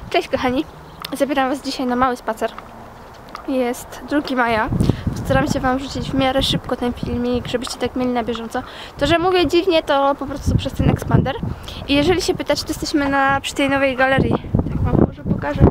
Cześć kochani, zabieram was dzisiaj na mały spacer. Jest 2 maja. Postaram się wam wrzucić w miarę szybko ten filmik, żebyście tak mieli na bieżąco. To, że mówię dziwnie, to po prostu przez ten expander. I jeżeli się pytać, to jesteśmy przy tej nowej galerii. Tak wam może pokażę.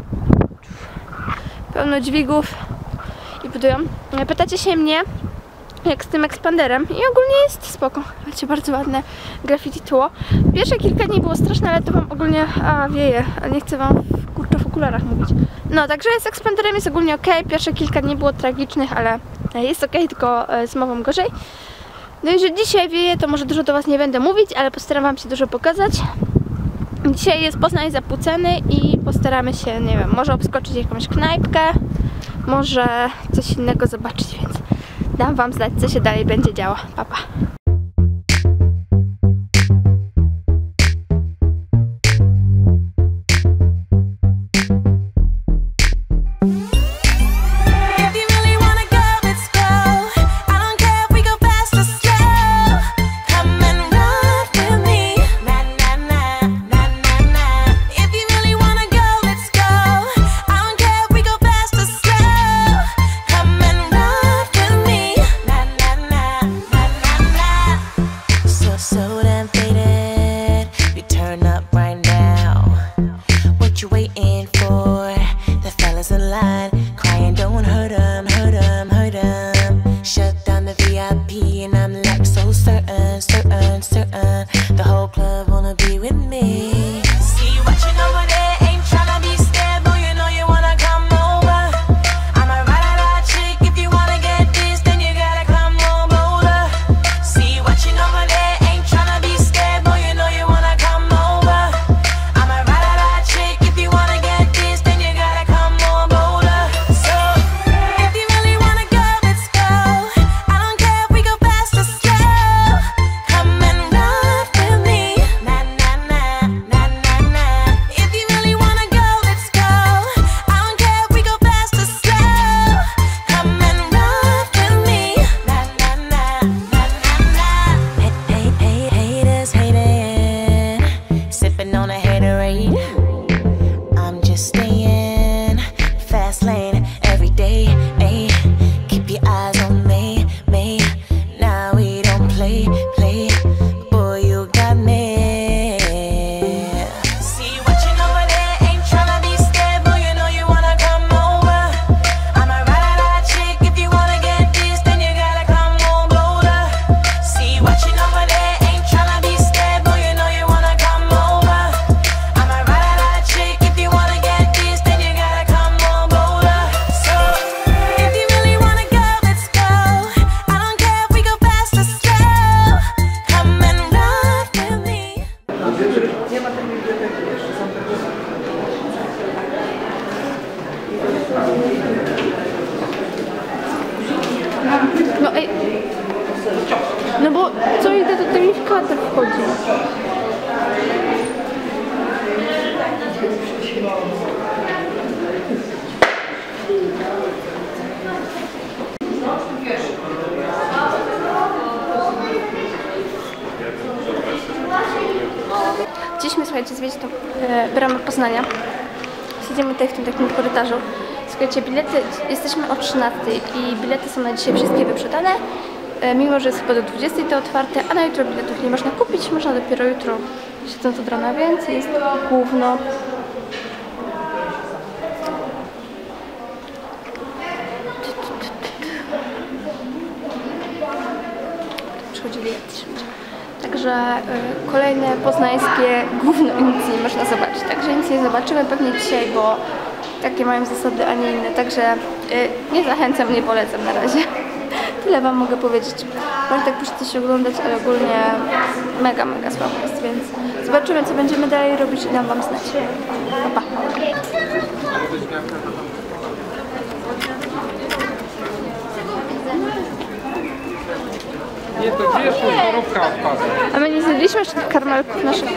Pełno dźwigów i budują. Pytacie się mnie, jak z tym expanderem, i ogólnie jest spoko. Macie bardzo ładne graffiti tło. Pierwsze kilka dni było straszne, ale to wam ogólnie wieje, a nie chcę wam kurczę w okularach mówić. No, także z expanderem jest ogólnie ok. Pierwsze kilka dni było tragicznych, ale jest ok, tylko z mową gorzej. No i że dzisiaj wieje, to może dużo do was nie będę mówić, ale postaram wam się dużo pokazać. Dzisiaj jest Poznań zapłuceny i postaramy się, nie wiem, może obskoczyć jakąś knajpkę, może coś innego zobaczyć, więc dam wam znać, co się dalej będzie działo. Pa, pa. No ej, no bo co idę, to mi w kadr wchodzi. Chcieliśmy, słuchajcie, zwiedzić tą bramę Poznania. Siedzimy tutaj w tym takim korytarzu. Słuchajcie, bilety, jesteśmy o 13 i bilety są na dzisiaj wszystkie wyprzedane, mimo że jest chyba do 20 to otwarte, a na jutro biletów nie można kupić, można dopiero jutro, siedząc od rana, więc jest gówno. Przychodzi bilet. Także kolejne poznańskie gówno i nic nie można zobaczyć, także nic nie zobaczymy pewnie dzisiaj, bo takie mają zasady, a nie inne, także nie zachęcam, nie polecam na razie. Tyle wam mogę powiedzieć. Warto tak coś oglądać, ale ogólnie mega słabo jest, więc zobaczymy, co będziemy dalej robić i dam wam znać. Pa, pa. Nie, to gdzie jest torówka odpada? A my nie zjedliśmy jeszcze tych karmelków naszych.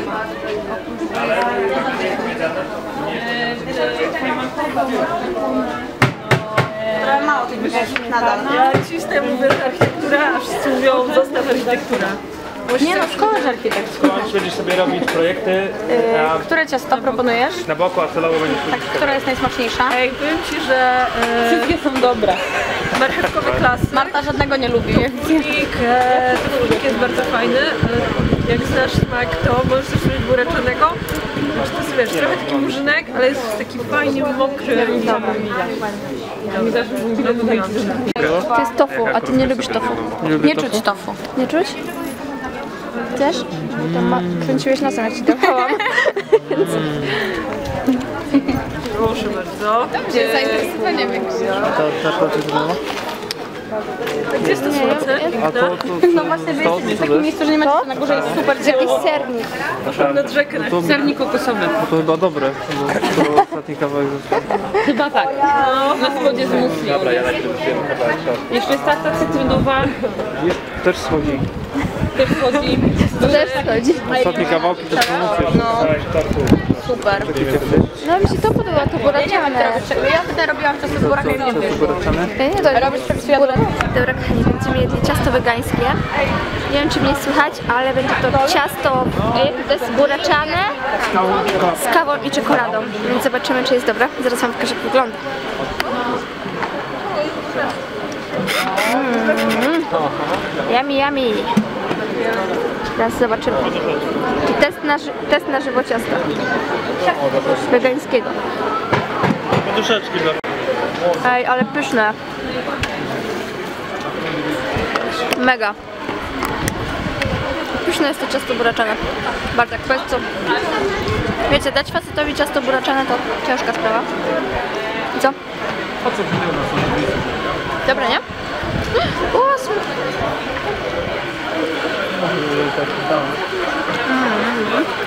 Trochę mało tych wyszedł nadal. Ja ci z tym mówię, że architektura, a wszyscy mówią, zostaw architektura. Nie no, szkoła żelki tak. Będziesz sobie robić projekty, a Które ciasto proponujesz? na boku, a celowo będziesz Tak, która jest najsmaczniejsza? Ej, powiem Ci, że Wszystkie są dobre. marchewkowe klasy. Marta żadnego nie lubi. Tofulik jest bardzo fajny. Jak znasz smak, to możesz też robić buracznego. Znaczy to jest, wiesz, trochę taki murzynek, ale jest taki fajnie mokry. To jest tofu, a ty nie lubisz tofu. Nie czuć tofu. Nie czuć? Też? To kręciłeś nosem, jak ci dawałam. Proszę bardzo. Zainteresowanie Gdzie jest to słońce? No właśnie, wy jesteście w takim miejscu, że nie macie na górze, jest super Jakiś sernik. Nad rzekę. sernik kokosowy. To chyba dobre, bo to ostatni kawałek został. Chyba tak. Na spodzie z musli. Dobra, ja najpierw zjem kawałek tortu. Jeszcze jest tarta cytrynowa, Jest, też schodzi. też chodzi. To też schodzi. Ostatnie kawałki to promocje. Kawałek tortu. Super. No mi się to podoba, to buraczane. Ja wtedy robiłam ciasto z burakiem i nie wiem. Nie, to robisz Dobra, kochani, będziemy jedli ciasto wegańskie. Nie wiem, czy mnie słychać, ale będzie to ciasto, to jest buraczane z kawą i czekoladą. Więc zobaczymy, czy jest dobre. Zaraz wam pokażę, jak wygląda. Yummy, yummy. Teraz zobaczymy. I test na żywo ciasta. Wegańskiego. Poduszeczki dla... Ej, ale pyszne. Mega. Pyszne jest to ciasto buraczane. Bartek, powiedz co? Wiecie, dać facetowi ciasto buraczane to ciężka sprawa. I co? Dobra, nie? O, słodkie.